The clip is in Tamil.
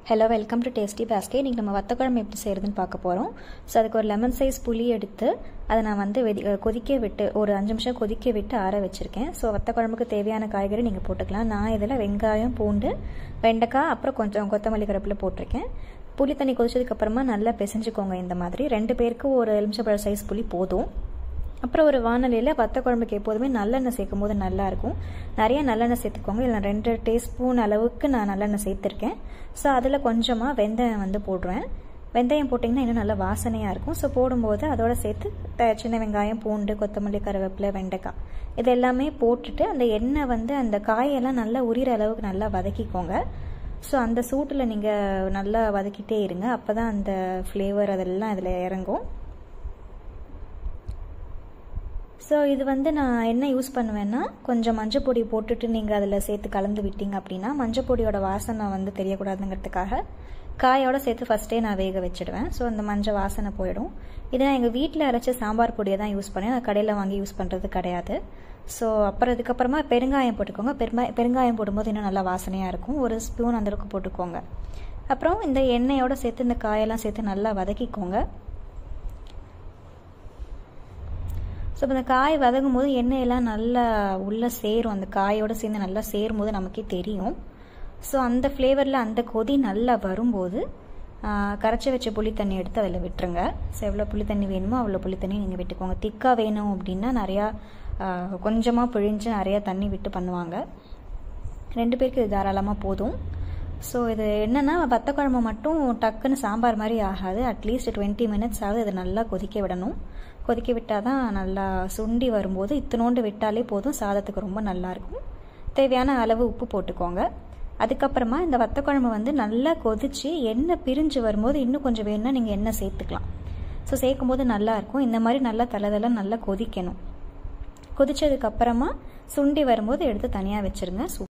Hello, welcome to tasty basket. இன்றைக்கி நம்ம வத்தக்குழம்பு எப்படி செய்கிறதுன்னு பார்க்க போகிறோம். ஸோ அதுக்கு ஒரு லெமன் சைஸ் புளி எடுத்து அதை நான் வந்து கொதிக்க விட்டு ஒரு 5 நிமிஷம் கொதிக்க விட்டு ஆற வச்சுருக்கேன். ஸோ வத்தக்குழம்புக்கு தேவையான காய்கறி நீங்கள் போட்டுக்கலாம். நான் இதில் வெங்காயம், பூண்டு, வெண்டைக்காய், அப்புறம் கொஞ்சம் கொத்தமல்லி கருவேப்பிலை போட்டிருக்கேன். புளி தண்ணி கொதிச்சதுக்கப்புறமா நல்லா பிசைஞ்சுக்கோங்க. இந்த மாதிரி 2 பேருக்கு ஒரு எலுமிச்சம்பழம் சைஸ் புளி போதும். அப்புறம் ஒரு வானலியில் வத்தக்குழம்புக்கு எப்போதுமே நல்லெண்ணெய் சேர்க்கும் போது நல்லாயிருக்கும். நிறைய நல்லெண்ணெய் சேர்த்துக்கோங்க. இல்லை 2 டீஸ்பூன் அளவுக்கு நான் நல்லெண்ணெய் சேர்த்துருக்கேன். ஸோ அதில் கொஞ்சமாக வெந்தயம் வந்து போடுவேன். வெந்தயம் போட்டிங்கன்னா இன்னும் நல்லா வாசனையாக இருக்கும். ஸோ போடும்போது அதோடு சேர்த்து சின்ன வெங்காயம், பூண்டு, கொத்தமல்லி, கருவேப்பிலை, வெண்டைக்காய் இது எல்லாமே போட்டுட்டு அந்த எண்ணெய் வந்து அந்த காயெல்லாம் நல்லா உரிகிற அளவுக்கு நல்லா வதக்கிக்கோங்க. ஸோ அந்த சூட்டில் நீங்கள் நல்லா வதக்கிட்டே இருங்க. அப்போ தான் அந்த ஃப்ளேவர் அதெல்லாம் அதில் இறங்கும். ஸோ இது வந்து நான் என்ன யூஸ் பண்ணுவேன்னா, கொஞ்சம் மஞ்சள் பொடி போட்டுட்டு நீங்கள் அதில் சேர்த்து கலந்து விட்டீங்க அப்படின்னா மஞ்சள் பொடியோட வாசனை வந்து தெரியக்கூடாதுங்கிறதுக்காக காயோட சேர்த்து ஃபஸ்ட்டே நான் வேக வச்சுடுவேன். ஸோ அந்த மஞ்சள் வாசனை போயிடும். இதை நான் எங்கள் வீட்டில் அரைச்ச சாம்பார் பொடியை தான் யூஸ் பண்ணேன். நான் கடையில் வாங்கி யூஸ் பண்ணுறது கிடையாது. ஸோ அப்புறம் இதுக்கப்புறமா பெருங்காயம் போட்டுக்கோங்க. பெருங்காயம் போடும்போது இன்னும் நல்லா வாசனையாக இருக்கும். 1 ஸ்பூன் அந்த அளவுக்கு போட்டுக்கோங்க. அப்புறம் இந்த எண்ணெயோடு சேர்த்து இந்த காயெல்லாம் சேர்த்து நல்லா வதக்கிக்கோங்க. ஸோ இப்போ இந்த காய் வதங்கும் போது எண்ணெயெல்லாம் நல்லா உள்ளே சேரும். அந்த காயோடு சேர்ந்து நல்லா சேரும் போது நமக்கே தெரியும். ஸோ அந்த ஃப்ளேவரில் அந்த கொதி நல்லா வரும்போது கரைச்சி வச்ச புளி தண்ணி எடுத்து அதில் விட்டுருங்க. ஸோ எவ்வளோ புளி தண்ணி வேணுமோ அவ்வளோ புளி தண்ணி நீங்கள் விட்டுக்கோங்க. திக்காக வேணும் அப்படின்னா நிறையா கொஞ்சமாக பிழிஞ்சு நிறையா தண்ணி விட்டு பண்ணுவாங்க. 2 பேருக்கு இது தாராளமாக போதும். ஸோ இது என்னென்னா, வத்தக்குழம்பு மட்டும் டக்குன்னு சாம்பார் மாதிரி ஆகாது. அட்லீஸ்ட் 20 மினிட்ஸ் ஆகுது. இதை நல்லா கொதிக்க விடணும். கொதிக்க விட்டால் தான் நல்லா சுண்டி வரும்போது இத்தினோண்டு விட்டாலே போதும். சாதத்துக்கு ரொம்ப நல்லாயிருக்கும். தேவையான அளவு உப்பு போட்டுக்கோங்க. அதுக்கப்புறமா இந்த வத்தக்குழம்பு வந்து நல்லா கொதித்து எண்ணெய் பிரிஞ்சு வரும்போது இன்னும் கொஞ்சம் வேணும்னா நீங்கள் எண்ணெய் சேர்த்துக்கலாம். ஸோ சேர்க்கும் போது நல்லாயிருக்கும். இந்த மாதிரி நல்லா தலை நல்லா கொதிக்கணும். கொதித்ததுக்கப்புறமா சுண்டி வரும்போது எடுத்து தனியாக வச்சுருங்க.